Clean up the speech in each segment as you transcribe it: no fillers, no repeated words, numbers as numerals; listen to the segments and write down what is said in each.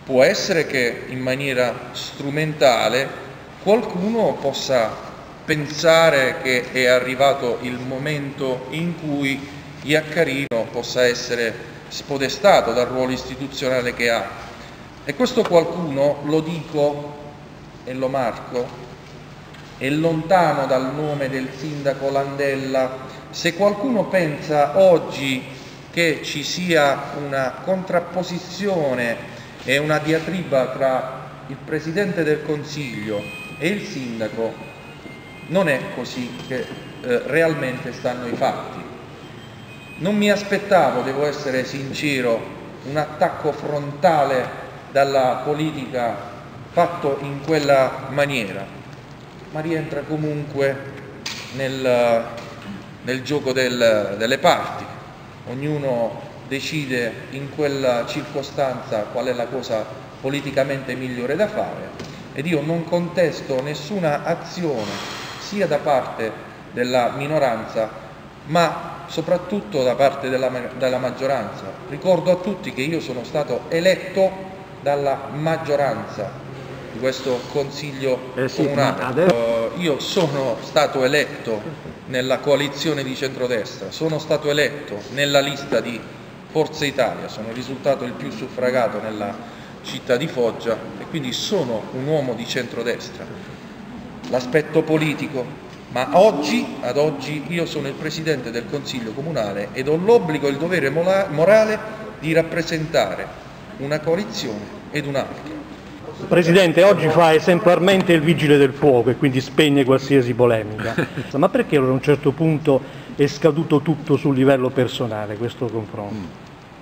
Può essere che in maniera strumentale qualcuno possa pensare che è arrivato il momento in cui Iaccarino possa essere spodestato dal ruolo istituzionale che ha. E questo qualcuno, lo dico e lo marco, è lontano dal nome del sindaco Landella. Se qualcuno pensa oggi che ci sia una contrapposizione e una diatriba tra il Presidente del Consiglio e il sindaco, non è così che realmente stanno i fatti. Non mi aspettavo, devo essere sincero, un attacco frontale dalla politica fatto in quella maniera, ma rientra comunque nel gioco delle parti. Ognuno decide in quella circostanza qual è la cosa politicamente migliore da fare, ed io non contesto nessuna azione sia da parte della minoranza ma soprattutto da parte della maggioranza. Ricordo a tutti che io sono stato eletto dalla maggioranza di questo Consiglio comunale. Io sono stato eletto nella coalizione di centrodestra, sono stato eletto nella lista di Forza Italia, sono risultato il più suffragato nella città di Foggia e quindi sono un uomo di centrodestra. L'aspetto politico, ma ad oggi io sono il Presidente del Consiglio Comunale ed ho l'obbligo e il dovere morale di rappresentare una coalizione ed un'altra. Presidente, oggi fa esemplarmente il vigile del fuoco e quindi spegne qualsiasi polemica. Ma perché allora a un certo punto è scaduto tutto sul livello personale questo confronto?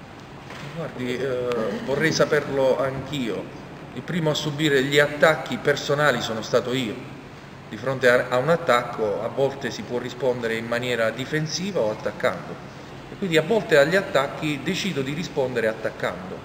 Guardi, vorrei saperlo anch'io. Il primo a subire gli attacchi personali sono stato io. Di fronte a un attacco a volte si può rispondere in maniera difensiva o attaccando. E quindi a volte agli attacchi decido di rispondere attaccando.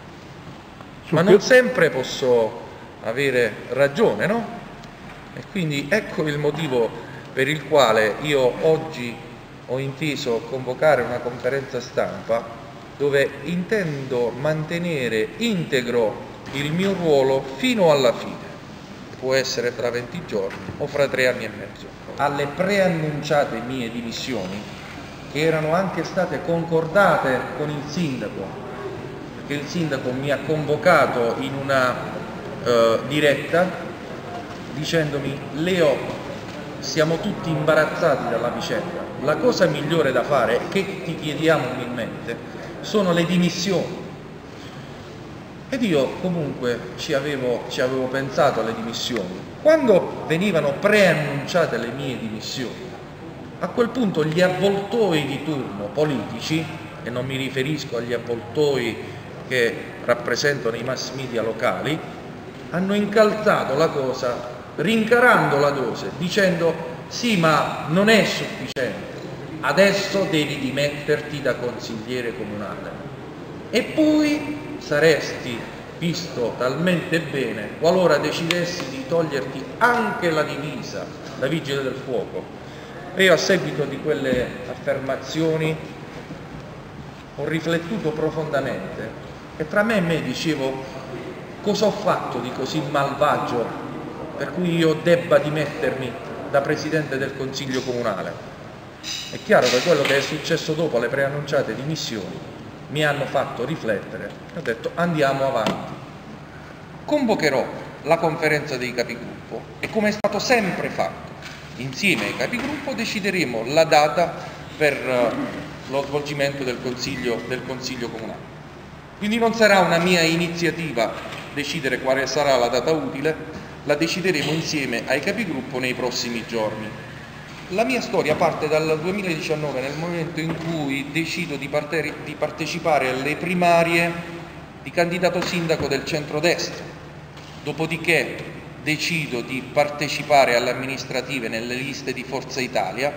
Ma non sempre posso avere ragione, no? E quindi ecco il motivo per il quale io oggi ho inteso convocare una conferenza stampa dove intendo mantenere integro il mio ruolo fino alla fine. Può essere tra 20 giorni o fra 3 anni e mezzo. Alle preannunciate mie dimissioni, che erano anche state concordate con il sindaco, perché il sindaco mi ha convocato in una diretta dicendomi: Leo, siamo tutti imbarazzati dalla vicenda, la cosa migliore da fare, che ti chiediamo umilmente, sono le dimissioni. Ed io comunque ci avevo pensato alle dimissioni. Quando venivano preannunciate le mie dimissioni, a quel punto gli avvoltoi di turno politici, e non mi riferisco agli avvoltoi che rappresentano i mass media locali, hanno incalzato la cosa rincarando la dose, dicendo: sì, ma non è sufficiente, adesso devi dimetterti da consigliere comunale. E poi saresti visto talmente bene qualora decidessi di toglierti anche la divisa da vigile del fuoco. E io, a seguito di quelle affermazioni, ho riflettuto profondamente e tra me e me dicevo: cosa ho fatto di così malvagio per cui io debba dimettermi da Presidente del Consiglio Comunale? È chiaro che quello che è successo dopo le preannunciate dimissioni mi hanno fatto riflettere. Ho detto: andiamo avanti. Convocherò la conferenza dei capigruppo e, come è stato sempre fatto, insieme ai capigruppo decideremo la data per lo svolgimento del Consiglio Comunale. Quindi non sarà una mia iniziativa decidere quale sarà la data utile, la decideremo insieme ai capigruppo nei prossimi giorni. La mia storia parte dal 2019, nel momento in cui decido di partecipare alle primarie di candidato sindaco del centrodestra, dopodiché decido di partecipare alle amministrative nelle liste di Forza Italia.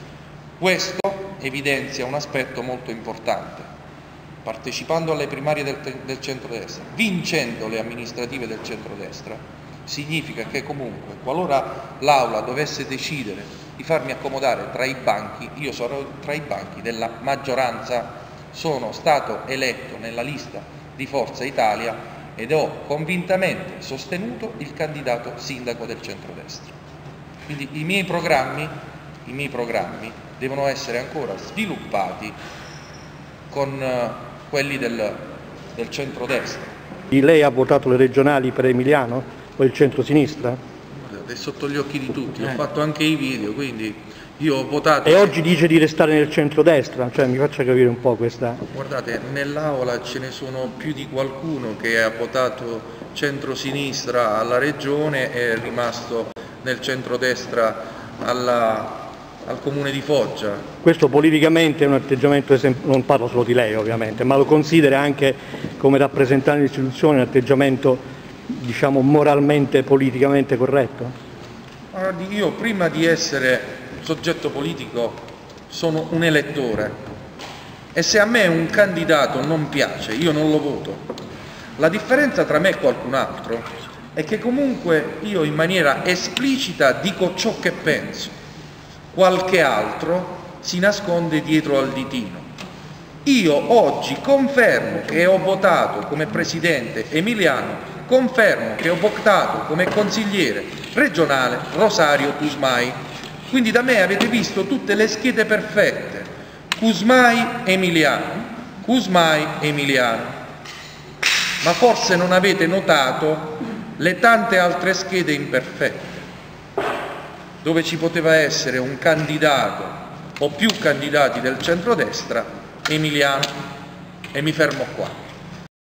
Questo evidenzia un aspetto molto importante. Partecipando alle primarie del centrodestra, vincendo le amministrative del centrodestra, significa che comunque, qualora l'Aula dovesse decidere di farmi accomodare tra i banchi, io sarò tra i banchi della maggioranza. Sono stato eletto nella lista di Forza Italia ed ho convintamente sostenuto il candidato sindaco del centrodestra. Quindi i miei programmi devono essere ancora sviluppati con quelli del centrodestra. Lei ha votato le regionali per Emiliano o il centro-sinistra? È sotto gli occhi di tutti, ho fatto anche i video, quindi io ho votato... E oggi dice di restare nel centrodestra, cioè mi faccia capire un po' questa... Guardate, nell'aula ce ne sono più di qualcuno che ha votato centro-sinistra alla regione e è rimasto nel centrodestra al comune di Foggia. Questo politicamente è un atteggiamento, non parlo solo di lei ovviamente, ma lo considera anche come rappresentante dell'istituzione un atteggiamento, diciamo, moralmente, politicamente corretto? Guardi, io prima di essere soggetto politico sono un elettore e se a me un candidato non piace io non lo voto. La differenza tra me e qualcun altro è che comunque io in maniera esplicita dico ciò che penso, qualche altro si nasconde dietro al ditino. Io oggi confermo che ho votato come presidente Emiliano, confermo che ho votato come consigliere regionale Rosario Cusmai. Quindi da me avete visto tutte le schede perfette, Cusmai Emiliano, Cusmai Emiliano, ma forse non avete notato le tante altre schede imperfette, dove ci poteva essere un candidato o più candidati del centrodestra Emiliano, e mi fermo qua.